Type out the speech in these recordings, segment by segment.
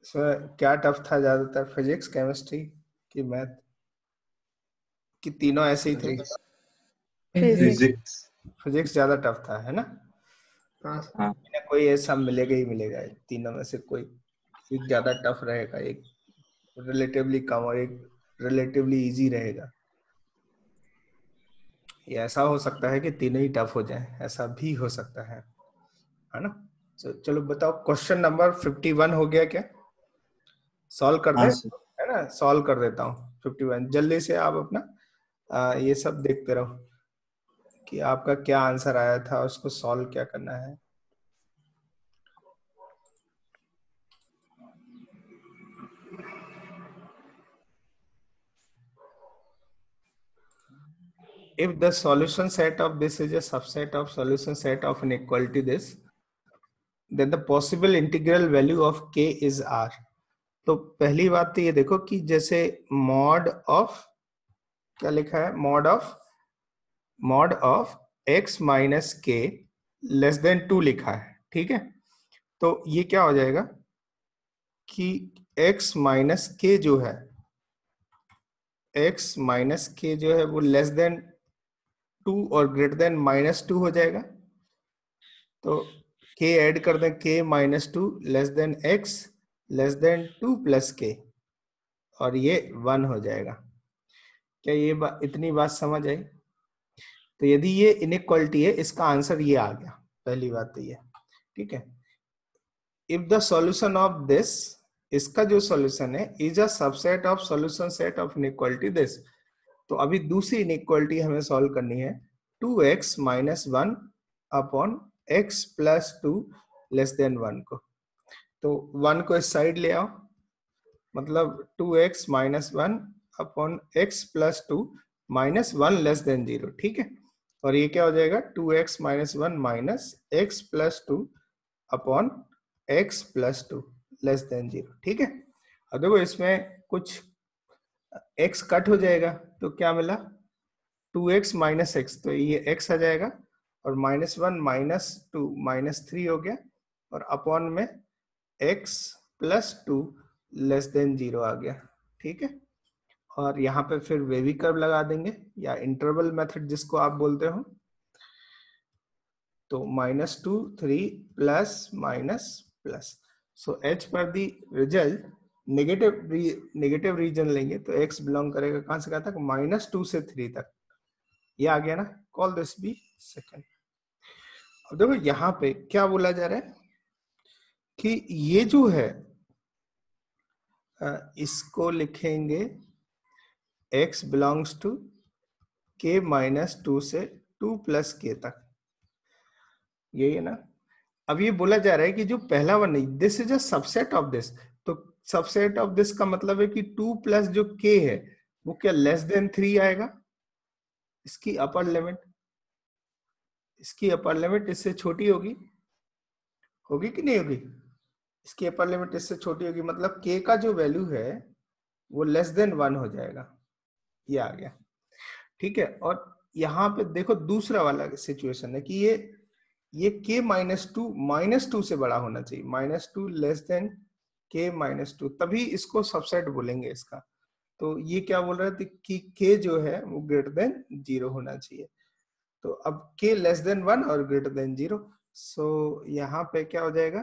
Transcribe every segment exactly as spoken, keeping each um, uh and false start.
इसमें क्या टफ था ज्यादातर, फिजिक्स, केमिस्ट्री की मैथ, कि तीनों ऐसे ही थे? फिजिक्स। फिजिक्स ज्यादा टफ था, है ना? हाँ कोई ऐसा मिलेगा ही मिलेगा, तीनों में से कोई एक ज्यादा टफ रहेगा, एक रिलेटिवली कम और एक रिलेटिवली इजी रहेगा। ये ऐसा हो सकता है कि तीनों ही टफ हो जाए, ऐसा भी हो सकता है, है ना? तो चलो बताओ, क्वेश्चन नंबर फिफ्टी वन हो गया क्या? सॉल्व कर दे, हाँ सर। है ना? सॉल्व कर देता हूँ फिफ्टी वन, जल्दी से आप अपना आ, ये सब देखते रहो कि आपका क्या आंसर आया था, उसको सॉल्व क्या करना है। If the solution set of this is a subset of solution set of inequality this, then the possible integral value of k is r. तो पहली बात तो ये देखो कि जैसे मॉड ऑफ, क्या लिखा है, mod off mod off x minus k less than two लिखा है, ठीक है? तो ये क्या हो जाएगा कि x माइनस के जो है, x माइनस के जो है वो लेस देन टू और ग्रेटर देन माइनस टू हो जाएगा। तो k ऐड कर दें, k minus two less than x less than two plus k, और ये वन हो जाएगा। क्या ये बा, इतनी बात समझ आई? तो यदि ये इनइक्वालिटी है, इसका आंसर ये आ गया, पहली बात तो ये, ठीक है? If the solution of this, इसका जो सॉल्यूशन है, is a subset of solution set of inequality this. तो अभी दूसरी इनइक्वालिटी हमें सॉल्व करनी है, two x minus one upon x plus two less than one को। तो वन को इस साइड ले आओ, मतलब two x minus one upon x plus two minus one less than zero, ठीक है? और ये क्या हो जाएगा, two x minus one minus x plus two upon x plus two less than zero, ठीक है? अब देखो इसमें कुछ x कट हो जाएगा, तो क्या मिला, टू एक्स माइनस एक्स, तो ये x आ जाएगा, और minus one minus two minus three हो गया, और अपॉन में x plus two less than zero आ गया, ठीक है? और यहाँ पे फिर वेवी कर्व लगा देंगे, या इंटरवल मेथड जिसको आप बोलते हो। तो minus two three plus minus plus, so as per the result negative negative region लेंगे, तो x बिलोंग करेगा कहां से कहां तक, माइनस टू से थ्री तक। ये आ गया ना, कॉल दिस बी सेकंड। अब देखो यहाँ पे क्या बोला जा रहा है कि ये जो है, इसको लिखेंगे x belongs to k minus two से टू प्लस के तक, यही है ना? अब ये बोला जा रहा है कि जो पहला वन है, this is a subset of this. तो सबसेट ऑफ दिस का मतलब है कि टू प्लस जो k है वो क्या लेस देन थ्री आएगा, इसकी अपर लिमिट, इसकी अपर लिमिट इससे छोटी होगी, होगी कि नहीं होगी? इसकी अपर लिमिट इससे छोटी होगी, मतलब k का जो वैल्यू है वो लेस देन वन हो जाएगा, ये आ गया, ठीक है? और यहाँ पे देखो दूसरा वाला सिचुएशन है कि ये ये k minus two minus two से बड़ा होना चाहिए, minus two less than k minus two, तभी इसको सबसेट बोलेंगे इसका। तो ये क्या बोल रहे थे कि k जो है वो ग्रेटर देन जीरो होना चाहिए। तो अब k लेस देन वन और ग्रेटर देन जीरो, सो यहाँ पे क्या हो जाएगा,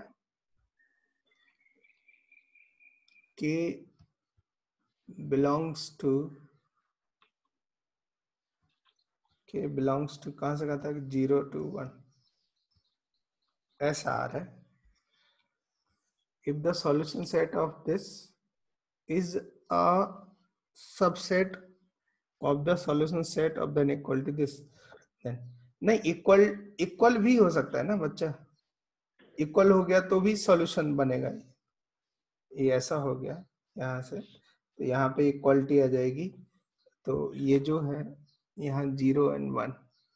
k belongs to k belongs to कहां से कहा था, जीरो टू वन, ऐसा आ रहा है। If the solution set of this is a subset of the solution set of the inequality this, then नहीं, इक्वल इक्वल भी हो सकता है ना बच्चा, इक्वल हो गया तो भी सॉल्यूशन बनेगा। ये ऐसा हो गया यहाँ से, तो यहाँ पे इक्वलिटी आ जाएगी, तो ये जो है यहाँ जीरो एंड वन,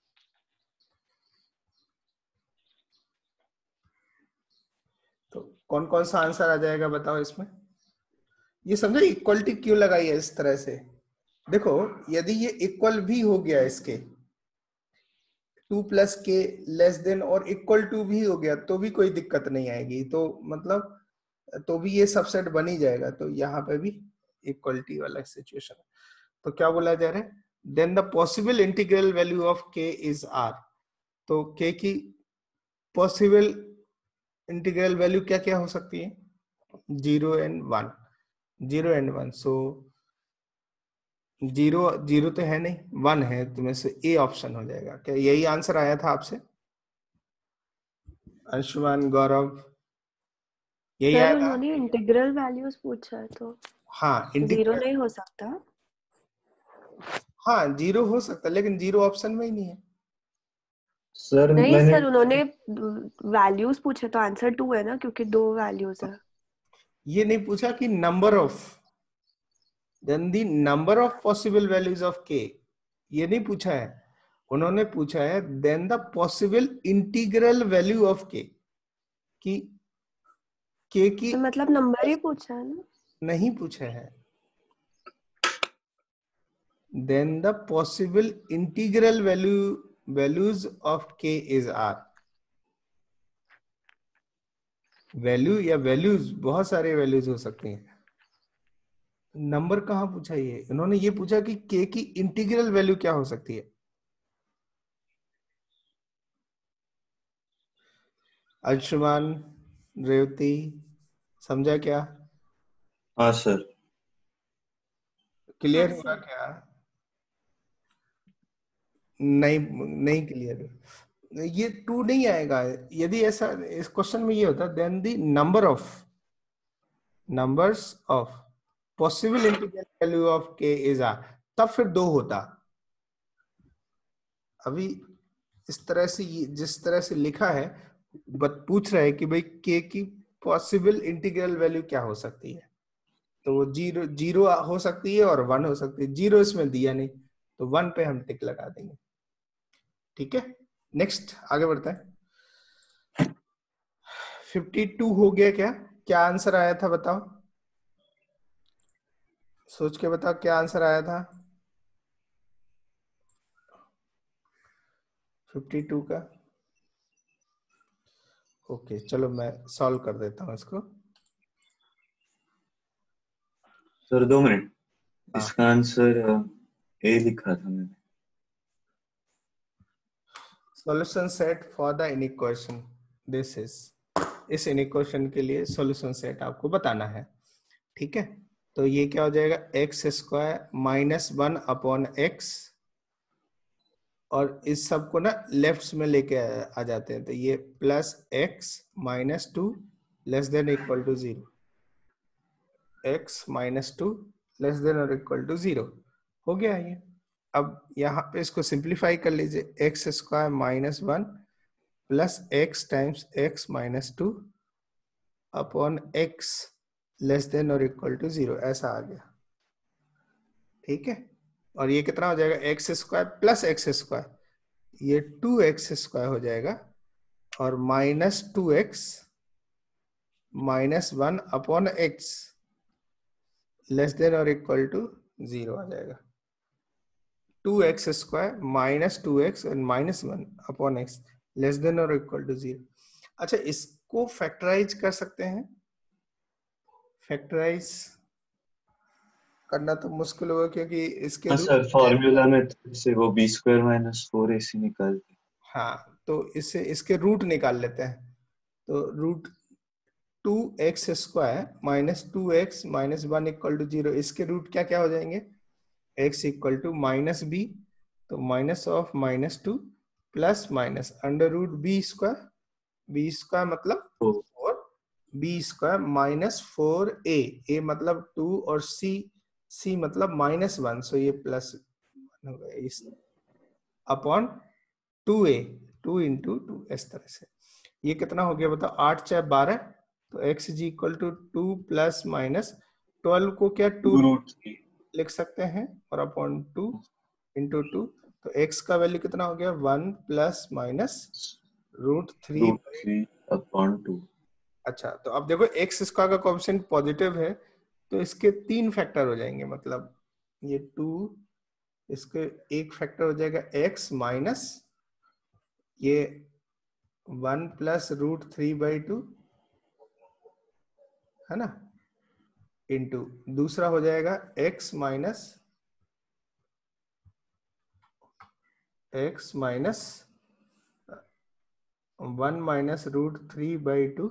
तो कौन कौन सा आंसर आ जाएगा बताओ इसमें? ये समझो इक्वलिटी क्यों लगाई है इस तरह से। देखो यदि ये इक्वल भी हो गया इसके, two plus k less than और इक्वल टू भी हो गया, तो भी कोई दिक्कत नहीं आएगी। तो मतलब तो भी ये सबसेट बन ही जाएगा, तो यहाँ पे भी इक्वलिटी वाला सिचुएशन है। तो क्या बोला जा रहा है, then the possible integral value of k is are. तो के की पॉसिबल इंटीग्रल वैल्यू क्या क्या हो सकती है, zero and one, zero and one. So zero zero तो है नहीं, वन है, तो में से ए ऑप्शन हो जाएगा। क्या यही आंसर आया था आपसे अंशुमान, गौरव, यही सर आया था? उन्होंने इंटीग्रल वैल्यूज पूछा है तो हाँ जीरो इंटीग्रल, नहीं हो सकता। हाँ जीरो हो सकता है, लेकिन जीरो ऑप्शन में ही नहीं है। सर नहीं मैंने सर उन्होंने वैल्यूज पूछे तो आंसर टू है ना, क्योंकि दो वैल्यूज है। ये नहीं पूछा कि number of, then the number of possible values of k, ये नहीं पूछा है। उन्होंने पूछा है then the possible integral value of k, कि के की, तो मतलब नंबर ही पूछा है ना। नहीं पूछा है then the possible integral value values of k is are. Value या वैल्यूज, बहुत सारे वैल्यूज हो सकते हैं, नंबर कहाँ पूछा ये, उन्होंने ये पूछा कि के की इंटीग्रल वैल्यू क्या हो सकती है। अंशुमान, रेवती, समझा क्या? हाँ सर। क्लियर हाँ हुआ सर। क्या? नहीं नहीं क्लियर, ये टू नहीं आएगा। यदि ऐसा इस क्वेश्चन में ये होता then the number of, numbers of possible integral value of k is are, तब फिर दो होता। अभी इस तरह से, जिस तरह से लिखा है, बत पूछ रहा है कि भाई के की पॉसिबल इंटीग्रल वैल्यू क्या हो सकती है, तो वो जीरो जीरो हो सकती है और वन हो सकती है। जीरो इसमें दिया नहीं, तो वन पे हम टिक लगा देंगे। ठीक है, नेक्स्ट आगे बढ़ते हैं। फिफ्टी टू हो गया क्या? क्या आंसर आया था बताओ, सोच के बताओ क्या आंसर आया था फिफ्टी टू का। ओके चलो मैं सॉल्व कर देता हूं इसको। सर दो मिनट, हाँ। इसका आंसर ए लिखा था मैंने। Solution set for the inequation, this is, इस इनइक्वेशन के लिए सॉल्यूशन सेट आपको बताना है। ठीक है, तो ये क्या हो जाएगा, x square minus one upon x, और इस सब को ना लेफ्ट में लेके आ जाते हैं, तो ये plus x minus two less than equal to zero, x minus two less than और इक्वल टू जीरो हो गया ये। अब यहाँ पे इसको सिंप्लीफाई कर लीजिए, x square minus one plus x times x minus two upon x less than और इक्वल टू जीरो, ऐसा आ गया। ठीक है, और ये कितना हो जाएगा, x square plus x square, ये टू एक्स स्क्वायर हो जाएगा, और minus two x minus one upon x less than और इक्वल टू जीरो आ जाएगा। Two x square minus two x and minus one upon x less than और equal to zero. अच्छा, इसको factorise कर सकते हैं, फैक्टराइज करना तो मुश्किल होगा क्योंकि इसके हाँ रूट, सर, फॉर्मूला मेथड से वो b square minus four a c निकालते। हाँ तो इससे इसके रूट निकाल लेते हैं। तो root two x square minus two x minus one equal to zero, इसके रूट क्या क्या हो जाएंगे, x equal to minus b, तो minus of minus two plus minus under root b square, b square मतलब four, b square minus four a, a मतलब two और सी, सी मतलब माइनस वन, सो ये प्लस वन हो गया, इस upon two a, two into two, इस तरह से। ये कितना हो गया बताओ, आठ चार बारह, तो x is equal to two plus minus twelve को क्या टू रूट थ्री लिख सकते हैं, और अपॉन टू इंटू टू, तो एक्स का वैल्यू कितना हो गया, one plus minus root three. Root three upon two. अच्छा, तो अब देखो एक्स स्क्वायर का कोएफिशिएंट पॉजिटिव है, तो इसके तीन फैक्टर हो जाएंगे, मतलब ये टू, इसके एक फैक्टर हो जाएगा एक्स माइनस ये one plus root three by two, है ना, इंटू दूसरा हो जाएगा x minus x minus one minus root three by two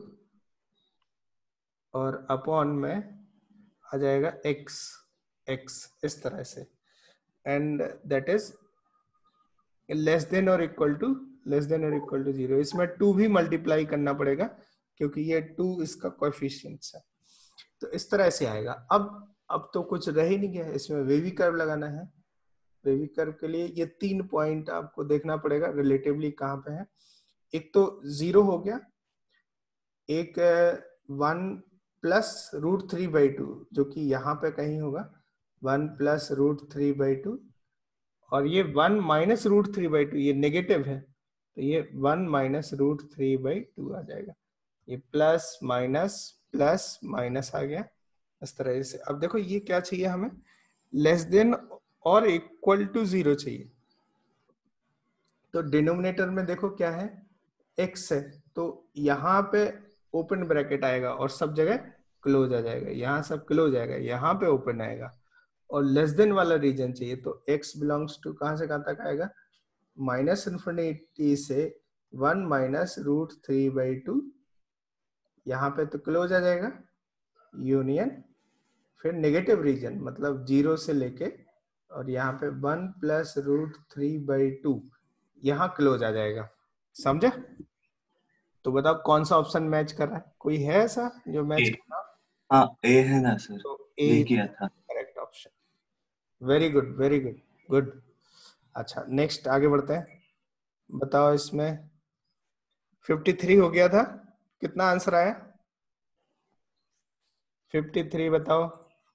और अपॉन में आ जाएगा x x इस तरह से, and that is less than और इक्वल टू लेस देन और इक्वल टू जीरो। इसमें टू भी मल्टीप्लाई करना पड़ेगा क्योंकि ये टू इसका कोएफिशिएंट्स है। तो इस तरह से आएगा। अब अब तो कुछ रह ही नहीं गया, इसमें वेवी कर्व लगाना है। वेवी कर्व के लिए ये तीन पॉइंट आपको देखना पड़ेगा रिलेटिवली कहाँ पे है। एक तो जीरो हो गया, एक one plus root three by two जो कि यहाँ पे कहीं होगा, one plus root three by two, और ये one minus root three by two, ये नेगेटिव है तो ये one minus root three by two आ जाएगा। ये प्लस माइनस प्लस माइनस आ गया इस तरह से। अब देखो ये क्या चाहिए हमें, लेस देन और इक्वल टू जीरो चाहिए। तो डिनोमिनेटर में देखो क्या है, x है, तो यहाँ पे ओपन ब्रैकेट आएगा और सब जगह क्लोज आ जाएगा, यहाँ सब क्लोज आएगा, यहाँ पे ओपन आएगा, और लेस देन वाला रीजन चाहिए। तो x बिलोंग्स टू कहाँ से कहाँ तक आएगा, माइनस इन्फिनिटी से one minus root three by two, यहाँ पे तो क्लोज आ जाएगा, यूनियन, फिर नेगेटिव रीजन मतलब जीरो से लेके और यहाँ पे one plus root three by two, यहाँ क्लोज आ जाएगा। समझा? तो बताओ कौन सा ऑप्शन मैच कर रहा है, कोई है ऐसा जो मैच कर रहा है? हाँ ए है ना सर, तो यही ए किया था। Correct option. Very good very good good. अच्छा नेक्स्ट आगे बढ़ते हैं। बताओ इसमें फिफ्टी थ्री हो गया था, कितना आंसर आया? फिफ्टी थ्री बताओ।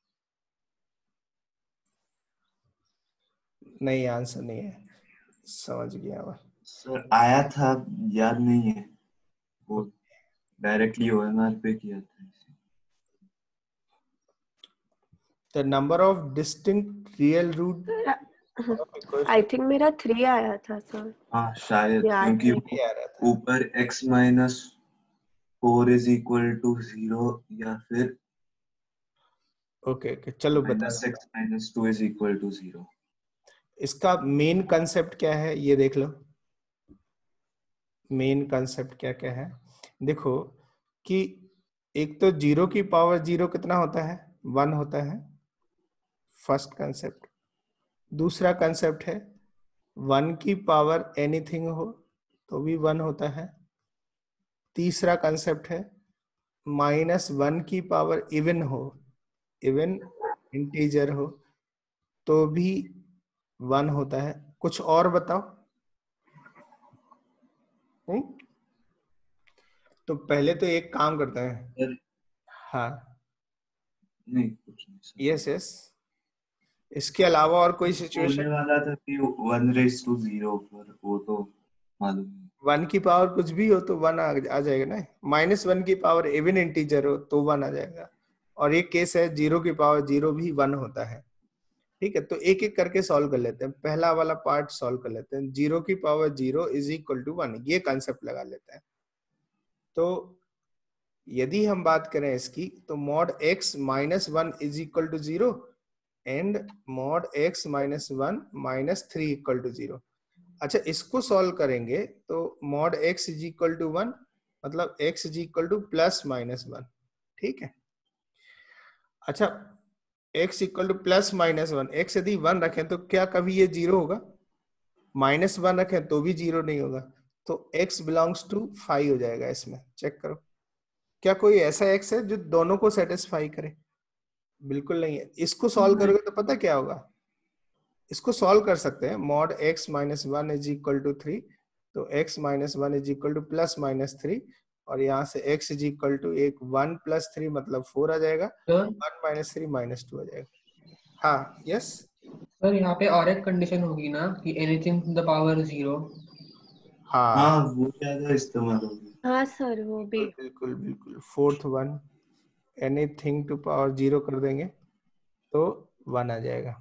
नहीं आंसर नहीं है, समझ गया मैं। सर आया था, याद नहीं है, वो डायरेक्टली ओएमआर पे किया था। The number of distinct real root I think मेरा थ्री आया था सर। हाँ शायद, याद क्योंकि नहीं। आ रहा था। ऊपर x minus four is equal to zero या फिर ओके ओके चलो बता माइनस दो। X minus two is equal to zero. इसका मेन कंसेप्ट क्या है ये देख लो। मेन कंसेप्ट क्या क्या है देखो, कि एक तो जीरो की पावर जीरो कितना होता है, वन होता है, फर्स्ट कंसेप्ट। दूसरा कंसेप्ट है वन की पावर एनीथिंग हो तो भी वन होता है। तीसरा कंसेप्ट है माइनस वन की पावर इवन हो, इवन इंटीजर हो तो भी वन होता है। कुछ और बताओ। नहीं तो पहले तो एक काम करते हैं। सर हाँ नहीं कुछ नहीं सर, यस यस, इसके अलावा और कोई बोलने सिचुएशन? वाला था कि वन रेज टू जीरो, पर वो तो मालूम नहीं। वन की पावर कुछ भी हो तो वन आ, आ जाएगा ना। माइनस वन की पावर इवन इंटीजर हो तो वन आ जाएगा, और एक केस है जीरो की पावर जीरो भी वन होता है। ठीक है, तो एक एक करके सॉल्व कर लेते हैं। पहला वाला पार्ट सॉल्व कर लेते हैं। जीरो की power zero is equal to one, ये कंसेप्ट लगा लेते हैं। तो यदि हम बात करें इसकी, तो mod x minus one is equal to zero and mod x minus one minus three equal to zero. अच्छा इसको सॉल्व करेंगे तो mod x is equal to one मतलब x is equal to plus minus one. ठीक है, अच्छा x equal to plus minus one, x यदि one रखें तो क्या कभी ये जीरो होगा? माइनस वन रखें तो भी जीरो नहीं होगा। तो x बिलोंग्स टू फाइव हो जाएगा। इसमें चेक करो, क्या कोई ऐसा x है जो दोनों को सेटिस्फाई करे? बिल्कुल नहीं है। इसको सॉल्व करोगे तो पता क्या होगा, इसको सॉल्व कर सकते हैं। Mod x minus one is equal to three, तो x minus one is equal to plus minus three, और यहाँ से x इज इक्वल टू एक वन प्लस थ्री मतलब फोर आ जाएगा, one minus three minus two आ जाएगा। हाँ यस सर यहाँ पे और एक कंडीशन होगी ना कि anything to the power zero. हाँ हाँ वो ज्यादा इस्तेमाल होगी। हाँ सर वो भी। बिल्कुल बिल्कुल। Fourth one anything to power zero कर देंगे तो वन आ जाएगा।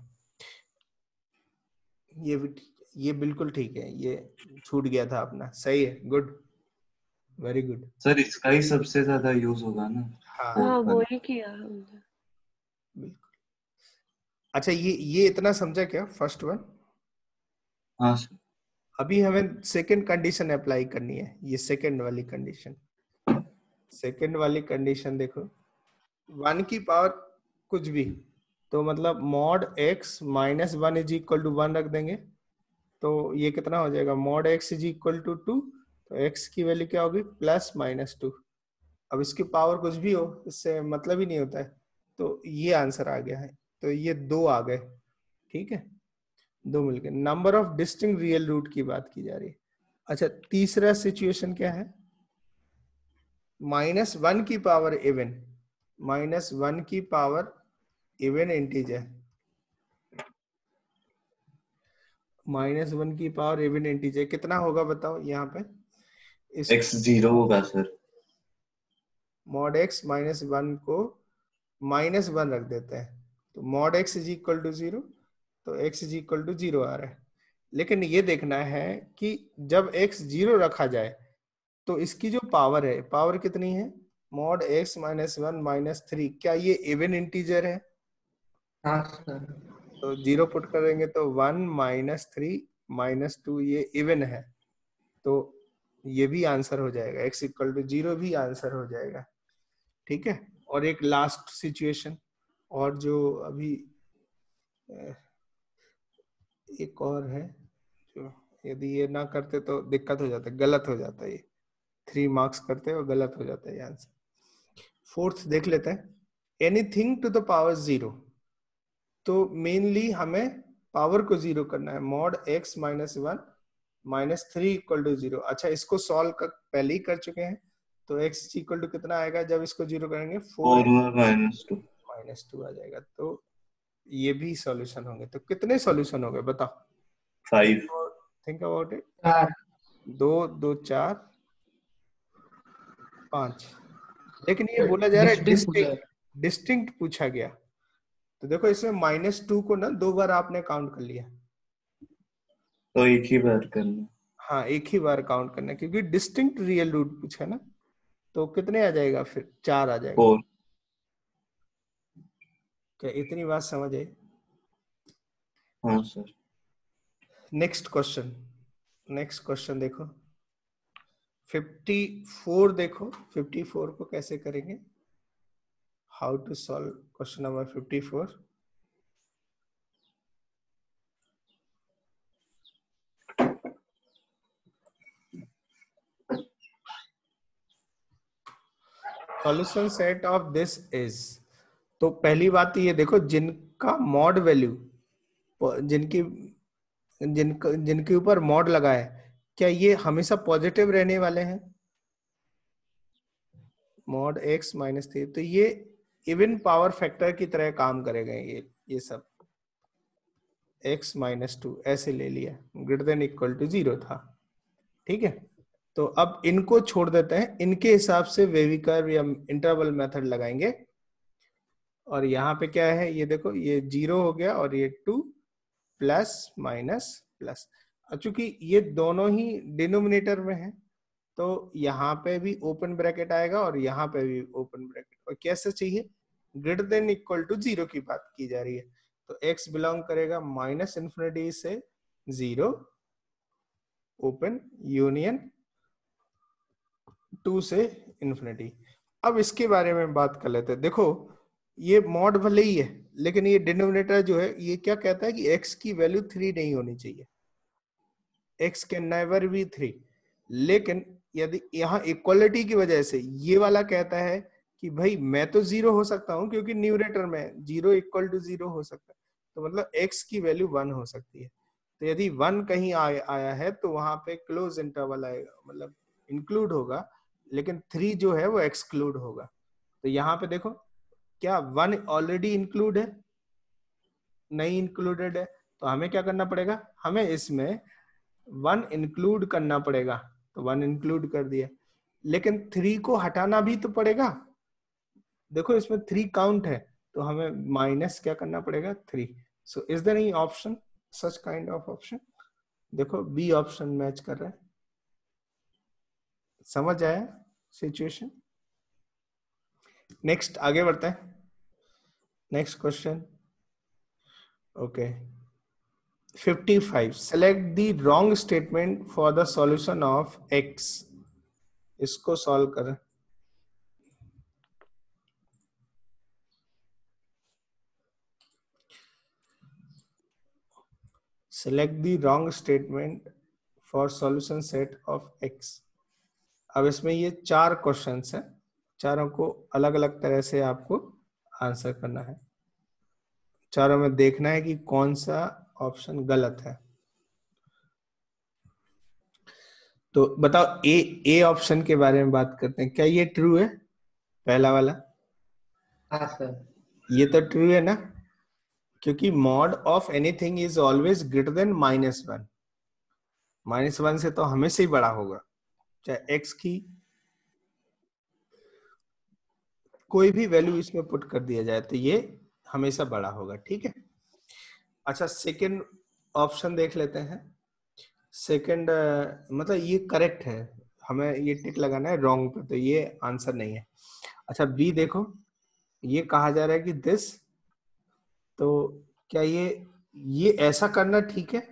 ये भी ठीक है, ये बिल्कुल ठीक है, ये छूट गया था अपना। सही है, गुड वेरी गुड। सर इसका ही सबसे ज्यादा यूज होगा ना। हाँ हाँ वाला। वही किया हमने। बिल्कुल। अच्छा ये ये इतना समझा क्या फर्स्ट वन? हाँ सर। अभी हमें सेकंड कंडीशन अप्लाई करनी है, ये सेकंड वाली कंडीशन। सेकंड वाली कंडीशन देखो, वन की पावर कुछ भी, तो मतलब mod x minus one is equal to one रख देंगे, तो ये कितना हो जाएगा, mod x is equal to two, तो एक्स की वैल्यू क्या होगी, प्लस माइनस टू। अब इसकी पावर कुछ भी हो, इससे मतलब ही नहीं होता है, तो ये आंसर आ गया है। तो ये दो आ गए, ठीक है, दो मिल गए। Number of distinct real root की बात की जा रही है। अच्छा तीसरा सिचुएशन क्या है, माइनस वन की पावर इवन, माइनस वन की power even integer, minus one की पावर इवन इंटीजर कितना होगा बताओ यहाँ पे? इस एक्स जीरो होगा sir. Mod x minus one को माइनस वन रख देते हैं, तो mod x is equal to zero, तो x is equal to zero आ रहा है। लेकिन ये देखना है कि जब एक्स जीरो रखा जाए तो इसकी जो पावर है, पावर कितनी है, mod x minus one minus three, क्या ये इवन इंटीजर है? हाँ सर। तो जीरो पुट करेंगे तो one minus three minus two, ये इवन है, तो ये भी आंसर हो जाएगा, एक्स इक्वल टू जीरो भी आंसर हो जाएगा, ठीक है। और एक लास्ट सिचुएशन, और जो अभी एक और है, जो यदि ये ना करते तो दिक्कत हो जाता है, गलत हो जाता है, ये थ्री मार्क्स करते हैं और गलत हो जाता है ये आंसर। फोर्थ देख लेते हैं, anything to the power zero, तो मेनली हमें पावर को जीरो करना है, mod x minus one minus three equal to zero. अच्छा इसको सॉल्व कर पहले ही कर चुके हैं, तो x इक्वल टू कितना आएगा जब इसको जीरो करेंगे, four four minus two. Minus two आ जाएगा, तो ये भी सॉल्यूशन होंगे। तो कितने सॉल्यूशन हो गए बताओ? फाइव। Think about it. चार। दो दो चार पांच, लेकिन ये बोला जा रहा है डिस्टिंक्ट पूछा है। डिस्टिंक्ट, डिस्टिंक्ट पूछा गया, तो देखो इसमें माइनस टू को ना दो बार आपने काउंट कर लिया, तो एक ही बार करना। हाँ एक ही बार काउंट करना, क्योंकि डिस्टिंक्ट रियल रूट पूछा ना, तो कितने आ जाएगा फिर, चार आ जाएगा। फोर। क्या इतनी बात समझ आई? हाँ sir. Next question, next question देखो, फिफ्टी फोर देखो, फिफ्टी फोर को कैसे करेंगे, how to solve question number fifty four. Solution set of this is, तो पहली बात तो ये देखो, जिनका मॉड वैल्यू, जिनकी जिनका जिनके ऊपर मॉड लगा है, क्या ये हमेशा पॉजिटिव रहने वाले हैं, मॉड एक्स माइनस थ्री, तो ये इवन पावर फैक्टर की तरह काम करेगा, ये ये सब x माइनस टू ऐसे ले लिया, greater than equal to zero था, ठीक है। तो अब इनको छोड़ देते हैं, इनके हिसाब से वेविकर या इंटरवल मेथड लगाएंगे, और यहाँ पे क्या है, ये देखो ये जीरो हो गया और ये टू प्लस माइनस प्लस, चूंकि ये दोनों ही डिनोमिनेटर में है, तो यहाँ पे भी ओपन ब्रैकेट आएगा और यहाँ पे भी ओपन ब्रैकेट, और कैसे चाहिए, greater than equal to zero की बात की जा रही है, तो x बिलोंग करेगा माइनस इन्फिनिटी से जीरो, ओपन यूनियन टू से इन्फिनिटी। अब इसके बारे में बात कर लेते हैं, देखो ये मॉड भले ही है, लेकिन ये डिनोमिनेटर जो है ये क्या कहता है कि x की वैल्यू थ्री नहीं होनी चाहिए, x can never be three, लेकिन यदि यहाँ इक्वलिटी की वजह से ये वाला कहता है कि भाई मैं तो जीरो हो सकता हूँ, क्योंकि न्यूमरेटर में जीरो इक्वल टू जीरो हो सकता है, तो मतलब x की वैल्यू वन हो सकती है, तो यदि वन कहीं आ, आया है तो वहां पे क्लोज इंटरवल आएगा, मतलब इंक्लूड होगा, लेकिन थ्री जो है वो एक्सक्लूड होगा। तो यहाँ पे देखो क्या वन ऑलरेडी इंक्लूड है, नहीं इंक्लूडेड है, तो हमें क्या करना पड़ेगा, हमें इसमें वन इंक्लूड करना पड़ेगा, तो वन इंक्लूड कर दिया, लेकिन थ्री को हटाना भी तो पड़ेगा, देखो इसमें थ्री काउंट है, तो हमें माइनस क्या करना पड़ेगा, three. So is there any option such kind of option, देखो बी ऑप्शन मैच कर रहा है, समझ आया सिचुएशन? नेक्स्ट आगे बढ़ते हैं, next question. Okay, fifty-five, select the wrong statement for the solution of x। इसको सॉल्व करें। select the wrong statement for solution set of x। अब इसमें ये चार क्वेश्चंस हैं, चारों को अलग अलग तरह से आपको आंसर करना है। चारों में देखना है कि कौन सा ऑप्शन गलत है। तो बताओ, ए ए ऑप्शन के बारे में बात करते हैं। क्या ये ट्रू है? पहला वाला हाँ सर। ये तो ट्रू है ना, क्योंकि mod of anything is always greater than minus one. Minus one से तो हमेशा ही बड़ा होगा, चाहे एक्स की कोई भी वैल्यू इसमें पुट कर दिया जाए तो ये हमेशा बड़ा होगा। ठीक है। अच्छा, सेकंड ऑप्शन देख लेते हैं। सेकंड मतलब ये करेक्ट है, हमें ये टिक लगाना है रॉन्ग पे, तो ये आंसर नहीं है। अच्छा, बी देखो, ये कहा जा रहा है कि दिस, तो क्या ये ये ऐसा करना ठीक है?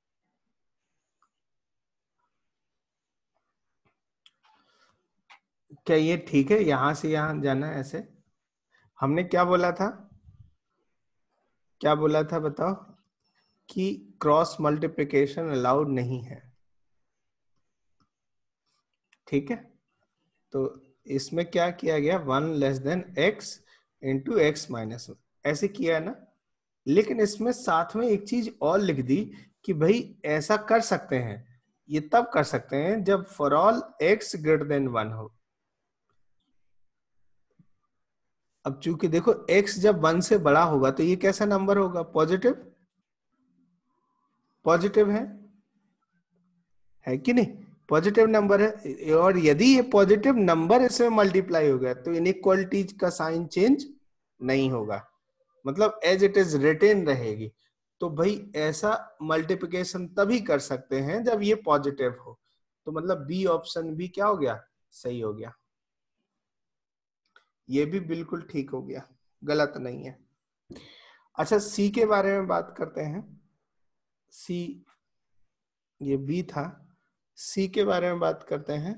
क्या ये ठीक है यहां से यहां जाना है ऐसे? हमने क्या बोला था, क्या बोला था बताओ, कि क्रॉस मल्टीप्लिकेशन अलाउड नहीं है। ठीक है, तो इसमें क्या किया गया, one less than x into x minus one, ऐसे किया है ना। लेकिन इसमें साथ में एक चीज और लिख दी कि भाई ऐसा कर सकते हैं, ये तब कर सकते हैं जब for all x greater than one हो। अब चूंकि देखो x जब वन से बड़ा होगा तो ये कैसा नंबर होगा, पॉजिटिव, पॉजिटिव है है कि नहीं, पॉजिटिव नंबर है। और यदि ये पॉजिटिव नंबर इसमें मल्टीप्लाई हो गया तो इनइक्वालिटी का साइन चेंज नहीं होगा, मतलब एज इट इज रिटेन रहेगी। तो भाई ऐसा मल्टीप्लिकेशन तभी कर सकते हैं जब ये पॉजिटिव हो। तो मतलब बी ऑप्शन भी क्या हो गया, सही हो गया। ये भी बिल्कुल ठीक हो गया, गलत नहीं है। अच्छा, सी के बारे में बात करते हैं। सी, ये बी था, सी के बारे में बात करते हैं।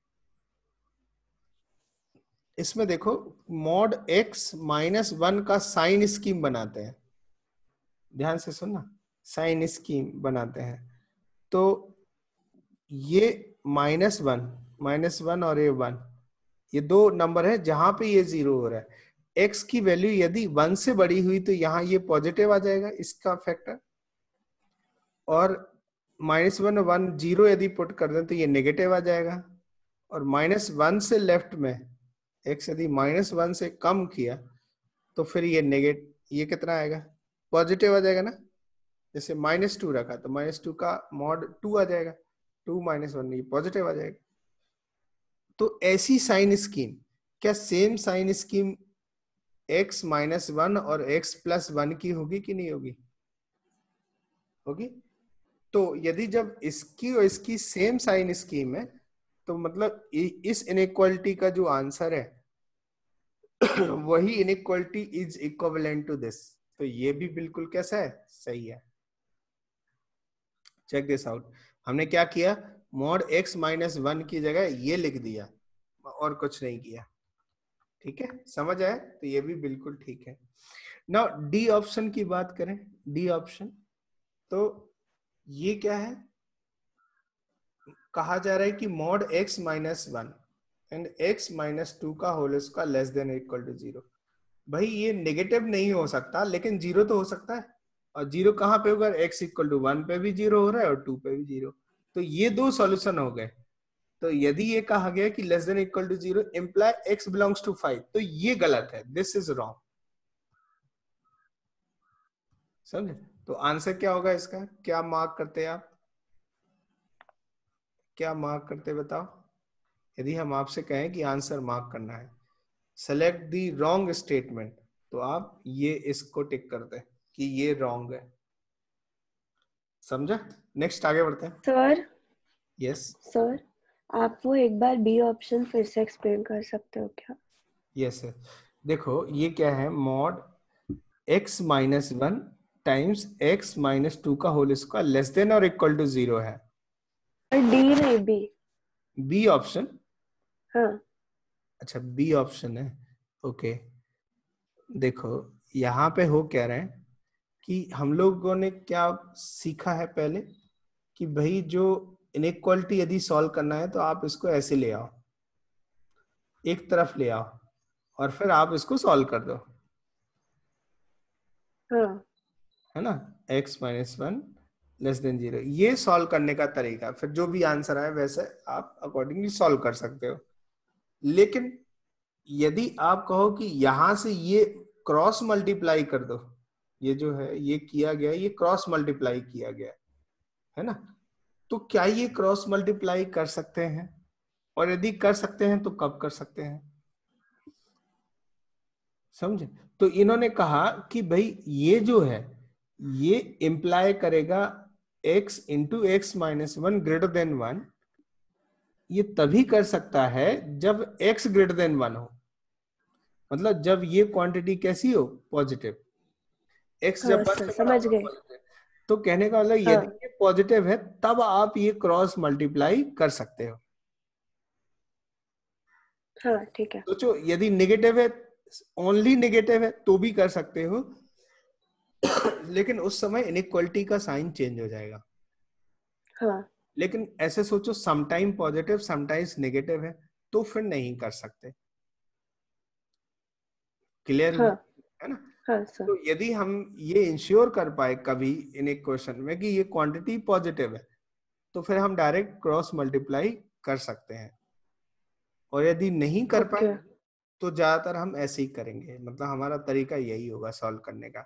इसमें देखो, मॉड एक्स माइनस वन का साइन स्कीम बनाते हैं, ध्यान से सुनना, साइन स्कीम बनाते हैं। तो ये माइनस वन, माइनस वन और ये वन, ये दो नंबर है जहां पे ये जीरो हो रहा है। एक्स की वैल्यू यदि वन से बड़ी हुई तो यहाँ ये पॉजिटिव आ जाएगा, इसका फैक्टर। और माइनस वन वन जीरो यदि पुट कर दें तो ये नेगेटिव आ जाएगा। और माइनस वन से लेफ्ट में एक्स यदि माइनस वन से कम किया तो फिर ये नेगेटिव, ये कितना आएगा, पॉजिटिव आ जाएगा ना। जैसे माइनस टू रखा तो माइनस टू का मॉड टू आ जाएगा, टू माइनस वन, ये पॉजिटिव आ जाएगा। तो ऐसी साइन स्कीम, क्या same sign scheme x minus one और x प्लस वन की होगी कि नहीं होगी, होगी। तो यदि जब इसकी और इसकी सेम साइन स्कीम है तो मतलब इस इनइक्वालिटी का जो आंसर है वही inequality is equivalent to this. तो ये भी बिल्कुल कैसा है, सही है। चेक दिस आउट, हमने क्या किया, मॉड x माइनस वन की जगह ये लिख दिया और कुछ नहीं किया। ठीक है, समझ आया? तो ये भी बिल्कुल ठीक है। नाउ डी ऑप्शन की बात करें, डी ऑप्शन, तो ये क्या है, कहा जा रहा है कि mod x minus one and x minus two का whole square less than equal to zero. भाई ये नेगेटिव नहीं हो सकता लेकिन जीरो तो हो सकता है। और जीरो कहाँ पे होगा, x इक्वल टू वन पे भी जीरो हो रहा है और टू पे भी जीरो। तो ये दो सॉल्यूशन हो गए। तो यदि ये कहा गया कि less than equal to zero imply x belongs to five, तो ये गलत है, दिस इज रॉन्ग। समझे? तो आंसर क्या होगा इसका, क्या मार्क करते हैं आप, क्या मार्क करते बताओ? यदि हम आपसे कहें कि आंसर मार्क करना है, सेलेक्ट दी रॉन्ग स्टेटमेंट, तो आप ये इसको टिक करते हैं कि ये रॉन्ग है। समझा? नेक्स्ट आगे बढ़ते हैं। सर, यस सर आप वो एक बार बी ऑप्शन फिर से एक्सप्लेन कर सकते हो क्या? यस सर, देखो ये क्या है, mod x minus one times x minus two का होल स्क्वायर लेस देन और इक्वल टू जीरो है। डी नहीं बी। बी ऑप्शन, हाँ अच्छा बी ऑप्शन है, ओके। देखो यहाँ पे हो क्या रहा है कि हम लोगों ने क्या सीखा है पहले कि भाई जो इनइक्वालिटी यदि सॉल्व करना है तो आप इसको ऐसे ले आओ, एक तरफ ले आओ और फिर आप इसको सॉल्व कर दो, हाँ है ना, x minus one less than zero, ये सॉल्व करने का तरीका। फिर जो भी आंसर आए वैसे आप अकॉर्डिंगली सॉल्व कर सकते हो। लेकिन यदि आप कहो कि यहां से ये क्रॉस मल्टीप्लाई कर दो, ये जो है ये किया गया, ये क्रॉस मल्टीप्लाई किया गया है ना, तो क्या ये क्रॉस मल्टीप्लाई कर सकते हैं? और यदि कर सकते हैं तो कब कर सकते हैं, समझे? तो इन्होंने कहा कि भाई ये जो है ये इंप्लाई करेगा x into x minus one greater than one, ये तभी कर सकता है जब x ग्रेटर देन वन हो, मतलब जब ये क्वांटिटी कैसी हो, पॉजिटिव, x हाँ जब वन सर से बड़ा समझ होगा गए। पॉजिटिव। तो कहने का मतलब हाँ यदि ये पॉजिटिव है तब आप ये क्रॉस मल्टीप्लाई कर सकते हो। हाँ ठीक है। सोचो यदि नेगेटिव है, ओनली नेगेटिव है तो भी कर सकते हो लेकिन उस समय इनइक्वालिटी का साइन चेंज हो जाएगा। हाँ लेकिन ऐसे सोचो समटाइम पॉजिटिव समटाइम्स नेगेटिव है तो फिर नहीं कर सकते। क्लियर हुआ, हाँ है ना? हाँ सर। तो यदि हम ये इंश्योर कर पाए कभी इन एक क्वेश्चन में कि ये क्वांटिटी पॉजिटिव है तो फिर हम डायरेक्ट क्रॉस मल्टीप्लाई कर सकते हैं। और यदि नहीं कर ओके पाए तो ज्यादातर हम ऐसे ही करेंगे, मतलब हमारा तरीका यही होगा सॉल्व करने का।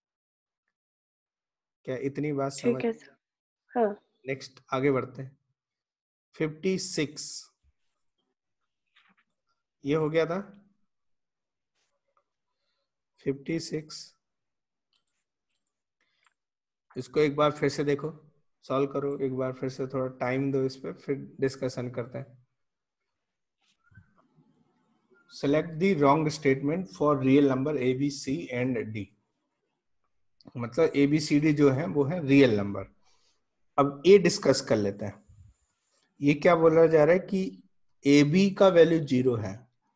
क्या इतनी बात समझ? ठीक है सर। हाँ नेक्स्ट आगे बढ़ते हैं। फिफ्टी सिक्स ये हो गया था। फिफ्टी सिक्स इसको एक बार फिर से देखो, सॉल्व करो एक बार फिर से, थोड़ा टाइम दो इस पे, फिर डिस्कशन करते हैं। Select the wrong statement for real number A B C and D, मतलब ए बी सी डी जो है वो है रियल नंबर। अब ए डिस्कस कर लेते हैं। ये क्या बोला जा रहा है कि ए बी का वैल्यू जीरो है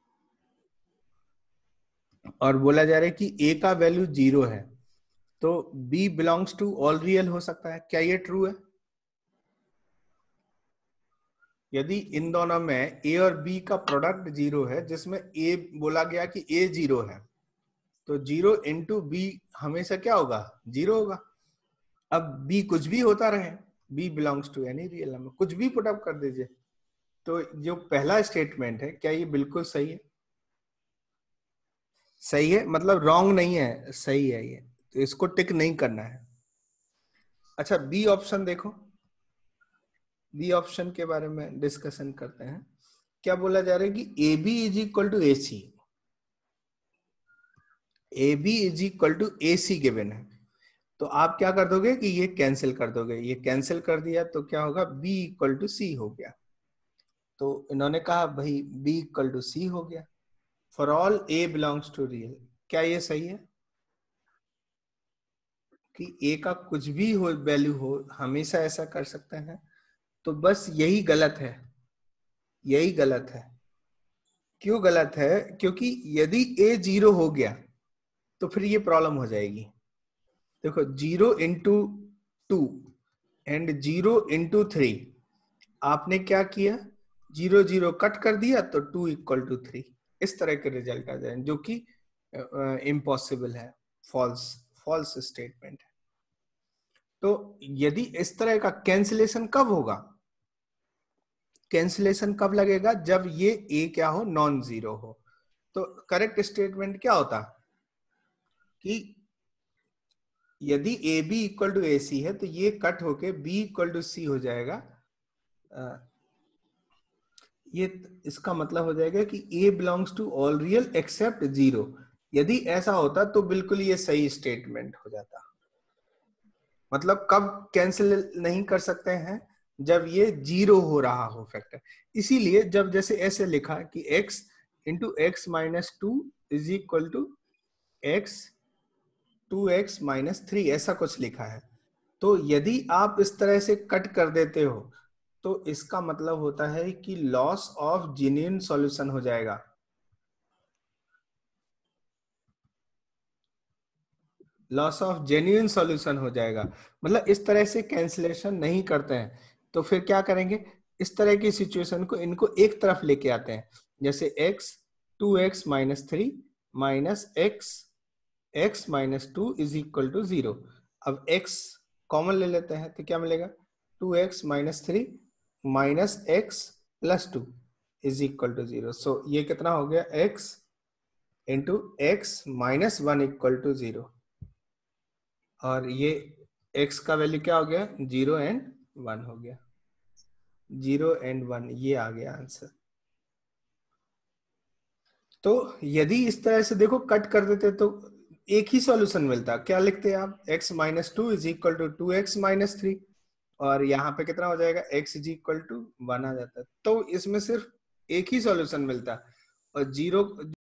और बोला जा रहा है कि ए का वैल्यू जीरो है, तो B belongs to all real हो सकता है। क्या ये ट्रू है? यदि इन दोनों में ए और बी का प्रोडक्ट जीरो है, जिसमें ए बोला गया कि ए जीरो है, तो जीरो इंटू बी हमेशा क्या होगा, जीरो होगा। अब बी कुछ भी होता रहे, B belongs to any real number, कुछ भी पुट अप कर दीजिए। तो जो पहला स्टेटमेंट है क्या ये बिल्कुल सही है? सही है, मतलब रॉन्ग नहीं है, सही है ये, तो इसको टिक नहीं करना है। अच्छा बी ऑप्शन देखो, बी ऑप्शन के बारे में डिस्कशन करते हैं। क्या बोला जा रहा है कि A B is equal to A C, A B is equal to A C given है, तो आप क्या कर दोगे कि ये कैंसिल कर दोगे, ये कैंसिल कर दिया तो क्या होगा, b इक्वल टू सी हो गया। तो इन्होंने कहा भाई b इक्वल टू सी हो गया for all a belongs to real. क्या ये सही है कि a का कुछ भी हो वैल्यू हो हमेशा ऐसा कर सकते हैं? तो बस यही गलत है, यही गलत है। क्यों गलत है? क्योंकि यदि a जीरो हो गया तो फिर ये प्रॉब्लम हो जाएगी। देखो zero into two and zero into three, आपने क्या किया, जीरो जीरो कट कर दिया तो टू इक्वल टू थ्री, इस तरह के रिजल्ट आ जाए, जो कि इम्पॉसिबल है, फॉल्स फॉल्स स्टेटमेंट है। तो यदि इस तरह का कैंसिलेशन कब होगा, कैंसिलेशन कब लगेगा, जब ये ए क्या हो, नॉन जीरो हो। तो करेक्ट स्टेटमेंट क्या होता कि यदि A B equal to A C है तो ये कट होके बी इक्वल टू सी हो जाएगा। ये इसका मतलब हो जाएगा कि A belongs to all real except zero. यदि ऐसा होता तो बिल्कुल ये सही स्टेटमेंट हो जाता। मतलब कब कैंसिल नहीं कर सकते हैं, जब ये जीरो हो रहा हो फैक्टर। इसीलिए जब जैसे ऐसे लिखा कि x into x minus two is equal to x two x minus three, ऐसा कुछ लिखा है, तो यदि आप इस तरह से कट कर देते हो तो इसका मतलब होता है कि लॉस ऑफ जेन्युइन सॉल्यूशन हो जाएगा। लॉस ऑफ जेन्युइन सॉल्यूशन हो जाएगा, मतलब इस तरह से कैंसिलेशन नहीं करते हैं। तो फिर क्या करेंगे, इस तरह की सिचुएशन को इनको एक तरफ लेके आते हैं, जैसे x two x minus three minus x x minus two is equal to zero. अब x कॉमन ले लेते हैं तो क्या मिलेगा, two x minus three minus x plus two is equal to zero. So ये कितना हो गया, x into x minus one equal to zero, और ये x का वैल्यू क्या हो गया, जीरो एंड वन हो गया, जीरो एंड वन, ये आ गया आंसर। तो यदि इस तरह से देखो कट कर देते तो एक ही सॉल्यूशन मिलता, क्या लिखते हैं आप, x minus two is equal to two x minus three, और यहाँ पे कितना हो जाएगा, x is equal to one आ जाता। तो इसमें सिर्फ एक ही सॉल्यूशन मिलता, और जीरो